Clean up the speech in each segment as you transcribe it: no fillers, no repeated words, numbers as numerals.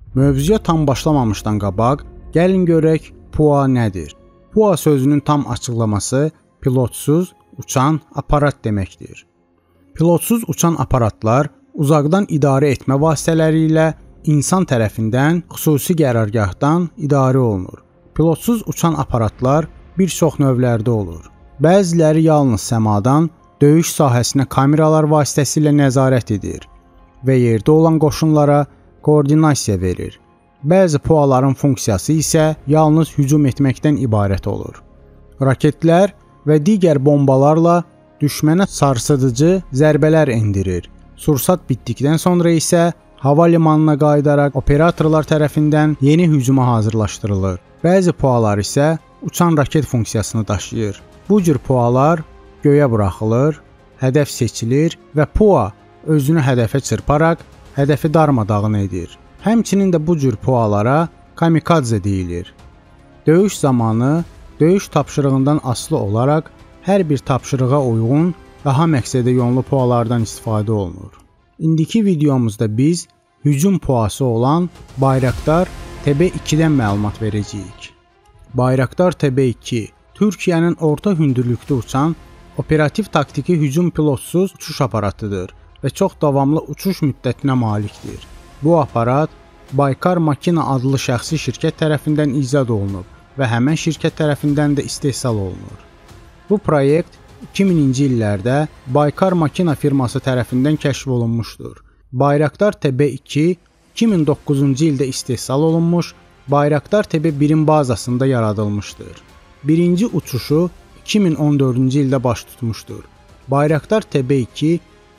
Mövzuya tam başlamamışdan qabaq, gəlin görək PUA nədir? PUA sözünün tam açıqlaması pilotsuz uçan aparat deməkdir. Pilotsuz uçan aparatlar uzaqdan idarə etmə vasitələri ilə insan tərəfindən xüsusi qərargahdan idarə olunur. Pilotsuz uçan aparatlar bir çox növlərdə olur. Bəziləri yalnız səmadan döyüş sahəsinə kameralar vasitəsilə nəzarət edir və yerdə olan qoşunlara koordinasiya verir. Bəzi PUA-ların funksiyası isə yalnız hücum etməkdən ibarət olur. Raketlər və digər bombalarla düşmənə sarsıdıcı zərbələr endirir. Sursat bitdikdən sonra isə hava limanına qayıdaraq operatorlar tərəfindən yeni hücuma hazırlaşdırılır. Bəzi PUA-lar isə uçan raket funksiyasını daşıyır. Bu cür PUA-lar göyə buraxılır, hədəf seçilir və PUA özünü hədəfə çırparaq hədəfi darmadağın edir. Həmçinin də bu cür PUA-lara kamikadze deyilir. Döyüş zamanı döyüş tapşırığından asılı olaraq hər bir tapşırığa uyğun daha məqsədə yönlü PUA-lardan istifadə olunur. İndiki videomuzda biz hücum PUA-sı olan Bayraktar TB2-dən məlumat verəcəyik. Bayraktar TB2 Türkiyənin orta hündürlükdə uçan operativ taktiki hücum pilotsuz uçuş aparatıdır və çox davamlı uçuş müddətinə malikdir. Bu aparat Baykar Makina adlı şəxsi şirkət tərəfindən icad olunub və həmən şirkət tərəfindən də istehsal olunur. Bu proyekt 2000-ci illərdə Baykar Makina firması tərəfindən kəşf olunmuşdur. Bayraktar TB2 2009-cu ildə istehsal olunmuş, Bayraktar TB1-in bazasında yaradılmışdır. Birinci uçuşu 2014-cü ildə baş tutmuşdur. Bayraktar TB2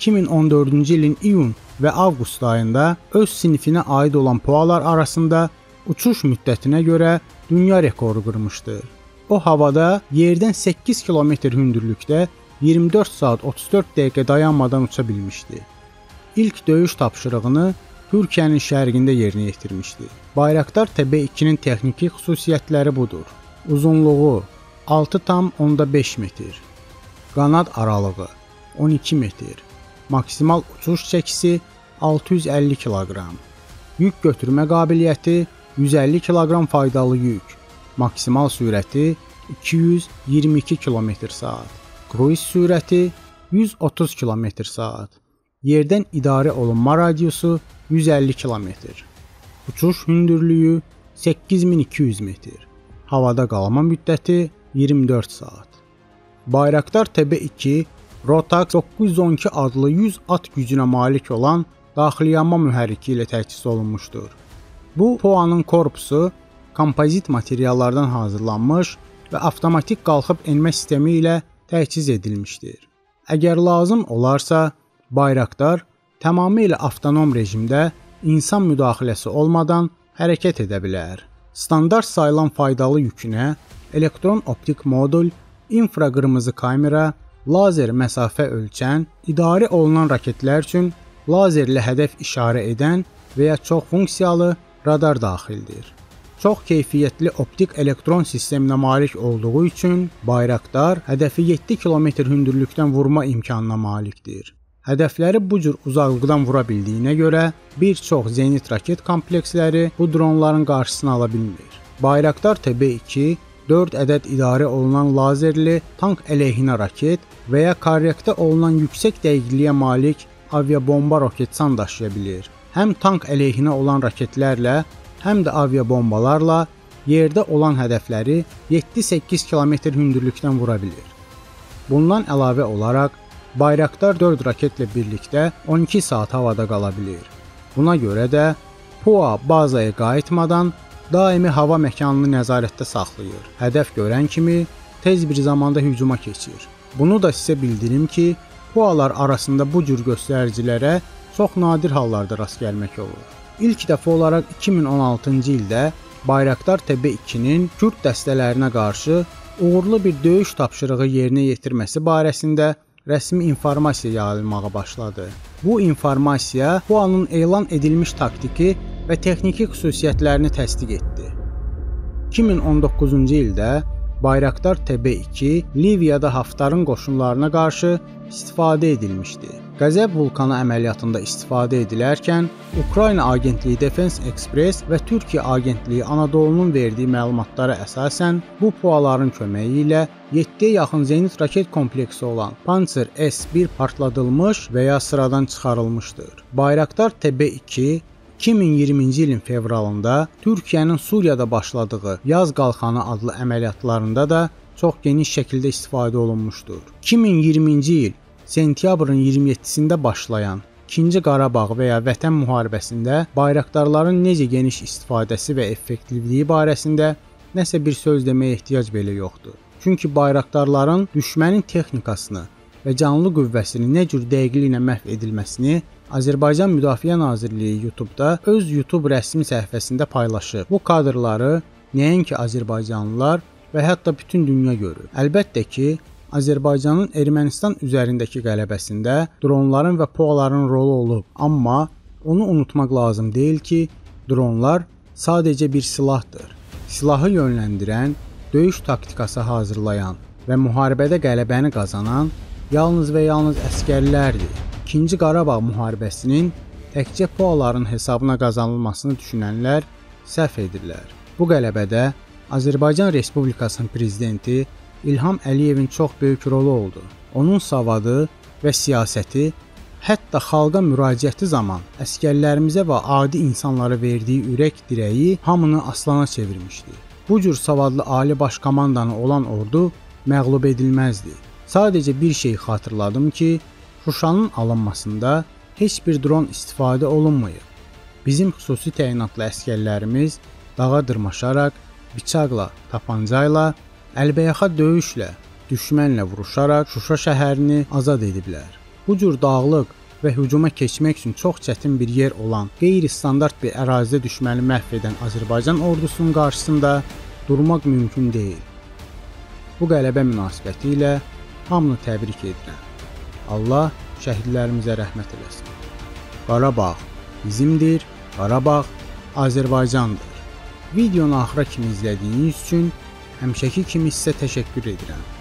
2014-cü ilin iyun və avqust ayında öz sinifinə aid olan PUA-lar arasında uçuş müddətinə görə dünya rekoru qırmışdır. O havada yerdən 8 kilometr hündürlükdə 24 saat 34 dəqiqə dayanmadan uça bilmişdi. İlk döyüş tapşırığını Türkiyənin şərqində yerinə yetirmişdi. Bayraktar TB2-nin texniki xüsusiyyətləri budur. Uzunluğu 6,5 metr, qanad aralığı 12 metr, maksimal uçuş çəkisi 650 kiloqram, yük götürmə qabiliyyəti 150 kiloqram faydalı yük, maksimal sürəti 222 km/saat, kruiz sürəti 130 km/saat, yerdən idarə olunma radiusu 150 km, uçuş hündürlüyü 8200 metr, havada qalma müddəti 24 saat. Bayraktar TB2 Rotax 912 adlı 100 at gücünə malik olan daxiliyanma mühərriki ilə təchiz olunmuşdur. Bu PUA-nın korpusu kompozit materiallardan hazırlanmış və avtomatik qalxıb enmə sistemi ilə təchiz edilmişdir. Əgər lazım olarsa, Bayraktar tamamilə avtonom rejimdə insan müdaxiləsi olmadan hərəkət edə bilər. Standart sayılan faydalı yükünə elektron optik modul, infraqırmızı kamera, lazer məsafə ölçən, idarə olunan raketlər üçün lazerlə hədəf işarə edən və ya çox funksiyalı radar daxildir. Çox keyfiyyətli optik elektron sisteminə malik olduğu üçün Bayraktar hədəfi 7 km hündürlükdən vurma imkanına malikdir. Hədəfləri bu cür uzaqlıqdan vura bildiyinə görə bir çox zenit raket kompleksləri bu dronların qarşısını ala bilmir. Bayraktar TB2 4 ədəd idarə olunan lazerli tank əleyhinə raket və ya korrektə olunan yüksək dəqiqliyə malik aviabomba roketsan daşıya bilir. Həm tank əleyhinə olan raketlərlə, həm də aviabombalarla yerdə olan hədəfləri 7-8 km hündürlükdən vura bilir. Bundan əlavə olaraq Bayraktar 4 raketlə birlikdə 12 saat havada qala bilir. Buna görə də PUA bazaya qayıtmadan daimi hava məkanını nəzarətdə saxlayır. Hədəf görən kimi tez bir zamanda hücuma keçir. Bunu da sizə bildirim ki, PUA-lar arasında bu cür göstəricilərə çox nadir hallarda rast gəlmək olur. İlk dəfə olaraq 2016-cı ildə Bayraktar TB2-nin Kürd dəstələrinə qarşı uğurlu bir döyüş tapşırığı yerinə yetirməsi barəsində rəsmi informasiya yayılmağa başladı. Bu informasiya PUA-nın elan edilmiş taktiki və texniki xüsusiyyətlərini təsdiq etdi. 2019-cu ildə Bayraktar TB2 Liviyada Haftarın qoşunlarına qarşı istifadə edilmişdi. Qəzəb vulkanı əməliyyatında istifadə edilərkən Ukrayna agentliyi Defense Express və Türkiyə agentliyi Anadolu'nun verdiyi məlumatlara əsasən bu PUA-ların köməyi ilə 7-yə yaxın zenit raket kompleksi olan Pantsir S-1 partladılmış və ya sıradan çıxarılmışdır. Bayraktar TB2 2020-ci ilin fevralında Türkiyənin Suriyada başladığı Yaz Qalxanı adlı əməliyyatlarında da çox geniş şəkildə istifadə olunmuşdur. 2020-ci il sentyabrın 27-sində başlayan 2-ci Qarabağ və ya Vətən müharibəsində bayraktarların necə geniş istifadəsi və effektivliyi barəsində nəsə bir söz deməyə ehtiyac belə yoxdur. Çünki bayraktarların düşmənin texnikasını və canlı qüvvəsini nə cür dəqiqliklə məhv edilməsini Azərbaycan Müdafiə Nazirliyi YouTube-da öz YouTube rəsmi səhifəsində paylaşıb. Bu kadrları nəinki azərbaycanlılar və hətta bütün dünya görür. Əlbəttə ki, Azərbaycanın Ermənistan üzərindəki qələbəsində dronların və PUA-ların rolu olub. Amma onu unutmaq lazım deyil ki, dronlar sadəcə bir silahdır. Silahı yönləndirən, döyüş taktikası hazırlayan və müharibədə qələbəni qazanan yalnız və yalnız əsgərlərdir. 2-ci Qarabağ müharibəsinin təkcə PUA-ların hesabına qazanılmasını düşünənlər səhv edirlər. Bu qələbədə Azərbaycan Respublikasının prezidenti İlham Əliyevin çox böyük rolu oldu. Onun savadı və siyasəti, hətta xalqa müraciəti zaman əsgərlərimizə və adi insanlara verdiyi ürək dirəyi hamını aslana çevirmişdi. Bu cür savadlı ali baş komandanı olan ordu məğlub edilməzdi. Sadəcə bir şey xatırladım ki, Şuşanın alınmasında heç bir dron istifadə olunmayıb. Bizim xüsusi təyinatlı əsgərlərimiz dağa dırmaşaraq, bıçaqla, tapancayla, əlbəyaxa döyüşlə, düşmənlə vuruşaraq Şuşa şəhərini azad ediblər. Bu cür dağlıq və hücuma keçmək üçün çox çətin bir yer olan qeyri-standart bir ərazidə düşməni məhv edən Azərbaycan ordusunun qarşısında durmaq mümkün deyil. Bu qələbə münasibəti ilə hamını təbrik edirəm. Allah şəhidlərimizə rəhmət eləsin. Qarabağ bizimdir, Qarabağ Azərbaycandır. Videonu axıra kimi izlədiyiniz üçün həmişəki kimi sizə təşəkkür edirəm.